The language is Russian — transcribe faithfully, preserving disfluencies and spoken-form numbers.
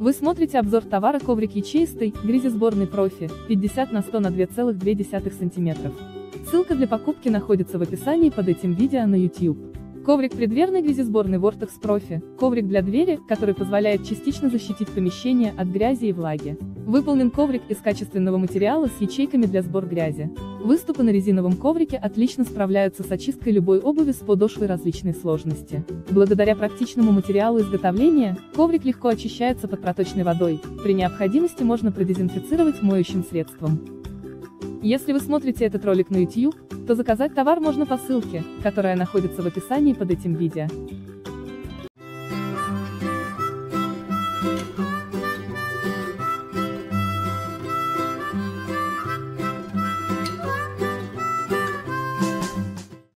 Вы смотрите обзор товара коврик ячеистый, грязесборный профи, пятьдесят на сто на два целых две десятых сантиметров. Ссылка для покупки находится в описании под этим видео на YouTube. Коврик преддверный грязесборный Vortex Profi, коврик для двери, который позволяет частично защитить помещение от грязи и влаги. Выполнен коврик из качественного материала с ячейками для сбора грязи. Выступы на резиновом коврике отлично справляются с очисткой любой обуви с подошвой различной сложности. Благодаря практичному материалу изготовления, коврик легко очищается под проточной водой, при необходимости можно продезинфицировать моющим средством. Если вы смотрите этот ролик на YouTube, то заказать товар можно по ссылке, которая находится в описании под этим видео.